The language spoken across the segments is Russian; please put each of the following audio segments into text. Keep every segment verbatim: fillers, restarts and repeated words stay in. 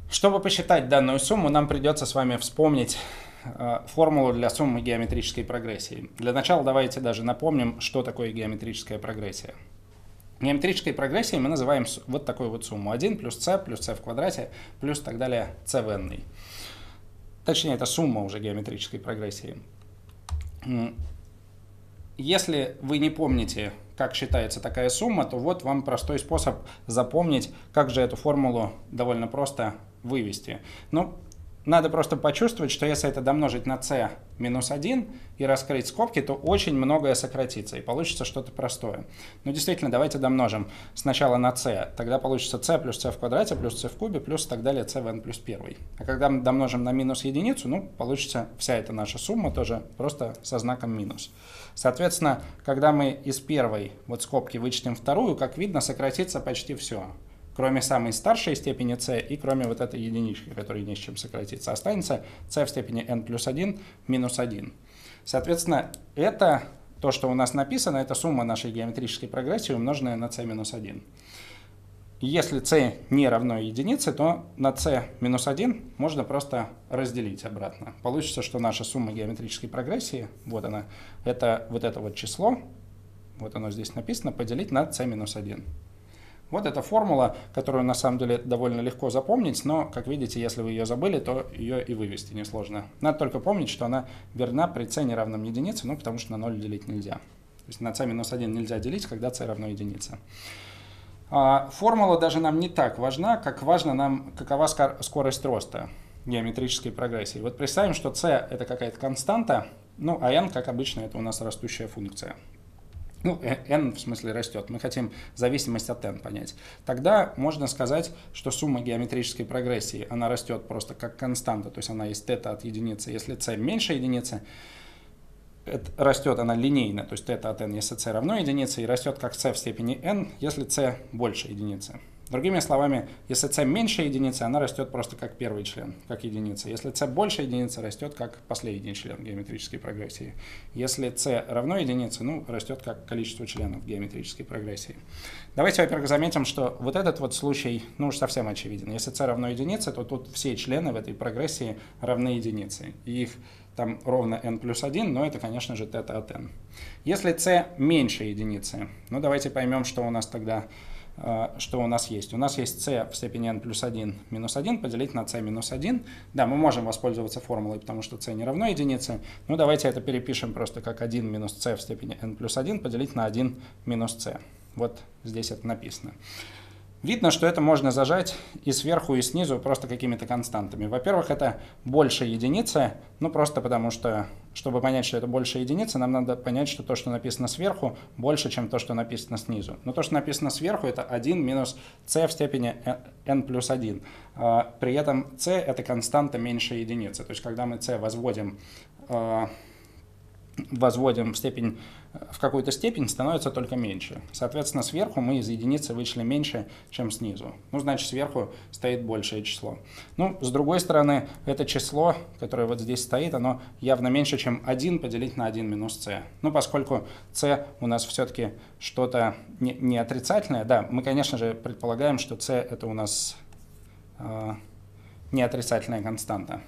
Чтобы посчитать данную сумму, нам придется с вами вспомнить э, формулу для суммы геометрической прогрессии. Для начала давайте даже напомним, что такое геометрическая прогрессия. Геометрической прогрессией мы называем вот такую вот сумму. один плюс c плюс c в квадрате плюс так далее c в n. Точнее, это сумма уже геометрической прогрессии. Если вы не помните, как считается такая сумма, то вот вам простой способ запомнить, как же эту формулу довольно просто вывести. Ну, надо просто почувствовать, что если это домножить на c минус один и раскрыть скобки, то очень многое сократится и получится что-то простое. Но действительно, давайте домножим сначала на c. Тогда получится c плюс c в квадрате плюс c в кубе плюс так далее c в n плюс один. А когда мы домножим на минус единицу, ну, получится вся эта наша сумма тоже просто со знаком минус. Соответственно, когда мы из первой вот скобки вычтем вторую, как видно, сократится почти все. Кроме самой старшей степени c и кроме вот этой единички, которая не с чем сократится. Останется c в степени n плюс один минус один. Соответственно, это то, что у нас написано, это сумма нашей геометрической прогрессии, умноженная на c минус один. Если c не равно единице, то на c минус один можно просто разделить обратно. Получится, что наша сумма геометрической прогрессии, вот она, это вот это вот число, вот оно здесь написано, поделить на c минус один. Вот эта формула, которую на самом деле довольно легко запомнить, но, как видите, если вы ее забыли, то ее и вывести несложно. Надо только помнить, что она верна при c не равном единице, ну, потому что на ноль делить нельзя. То есть на c минус один нельзя делить, когда c равно единице. А формула даже нам не так важна, как важно нам, какова скорость роста геометрической прогрессии. Вот представим, что c это какая-то константа, ну, а n, как обычно, это у нас растущая функция. Ну, n в смысле растет. Мы хотим зависимость от n понять. Тогда можно сказать, что сумма геометрической прогрессии, она растет просто как константа, то есть она есть θ от единицы. Если c меньше единицы, растет она линейно, то есть θ от n, если c равно единице, и растет как c в степени n, если c больше единицы. Другими словами, если c меньше единицы, она растет просто как первый член, как единица. Если c больше единицы, растет как последний член геометрической прогрессии. Если c равно единице, ну, растет как количество членов геометрической прогрессии. Давайте, во-первых, заметим, что вот этот вот случай, ну, уж совсем очевиден. Если c равно единице, то тут все члены в этой прогрессии равны единице. И их там ровно n плюс один, но это, конечно же, θ от n. Если c меньше единицы, ну, давайте поймем, что у нас тогда... что у нас есть. У нас есть c в степени n плюс один минус один поделить на c минус один. Да, мы можем воспользоваться формулой, потому что c не равно единице. Ну, давайте это перепишем просто как один минус c в степени n плюс один поделить на один минус c. Вот здесь это написано. Видно, что это можно зажать и сверху, и снизу просто какими-то константами. Во-первых, это больше единицы, ну просто потому что, чтобы понять, что это больше единицы, нам надо понять, что то, что написано сверху, больше, чем то, что написано снизу. Но то, что написано сверху, это один минус c в степени n плюс один. При этом c это константа меньше единицы. То есть, когда мы c возводим, возводим в степень, в какую-то степень, становится только меньше. Соответственно, сверху мы из единицы вышли меньше, чем снизу. Ну, значит, сверху стоит большее число. Ну, с другой стороны, это число, которое вот здесь стоит, оно явно меньше, чем один поделить на один минус c. Ну, поскольку c у нас все-таки что-то не, не отрицательное, да, мы, конечно же, предполагаем, что c это у нас э, не отрицательная константа.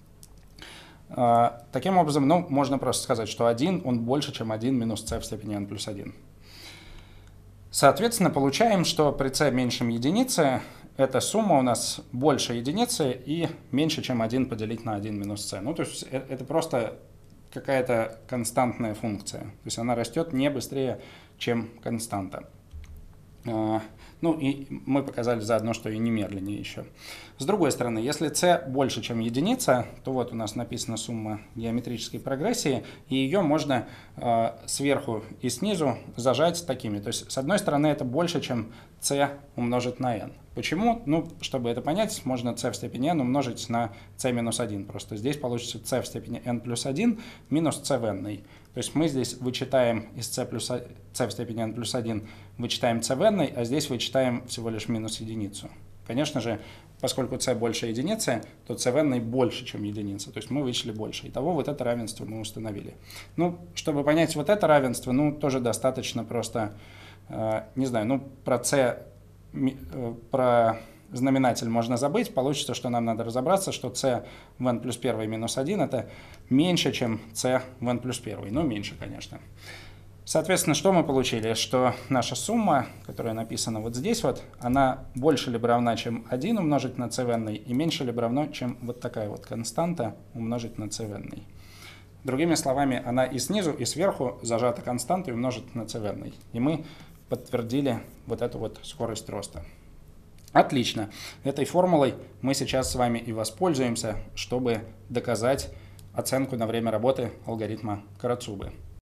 Таким образом, ну, можно просто сказать, что один, он больше, чем один минус c в степени n плюс один. Соответственно, получаем, что при c меньшем единицы, эта сумма у нас больше единицы и меньше, чем один поделить на один минус c. Ну, то есть это просто какая-то константная функция. То есть она растет не быстрее, чем константа. Ну и мы показали заодно, что и не медленнее еще. С другой стороны, если c больше, чем единица, то вот у нас написана сумма геометрической прогрессии, и ее можно э, сверху и снизу зажать такими. То есть с одной стороны это больше, чем c умножить на n. Почему? Ну, чтобы это понять, можно c в степени n умножить на c минус один. Просто здесь получится c в степени n плюс один минус c в n. То есть мы здесь вычитаем из c, плюс, c в степени n плюс один, вычитаем c в n, а здесь вычитаем всего лишь минус единицу. Конечно же, поскольку c больше единицы, то c в n больше, чем единица. То есть мы вычли больше. Итого вот это равенство мы установили. Ну, чтобы понять вот это равенство, ну, тоже достаточно просто, э, не знаю, ну, про c, э, про знаменатель можно забыть, получится, что нам надо разобраться, что c в n плюс один минус один это меньше, чем c в n плюс один, но меньше, конечно. Соответственно, что мы получили? Что наша сумма, которая написана вот здесь, вот, она больше либо равна, чем один умножить на c в n, и меньше либо равно, чем вот такая вот константа умножить на c в n. Другими словами, она и снизу, и сверху зажата константой умножить на c в n. И мы подтвердили вот эту вот скорость роста. Отлично. Этой формулой мы сейчас с вами и воспользуемся, чтобы доказать оценку на время работы алгоритма Карацубы.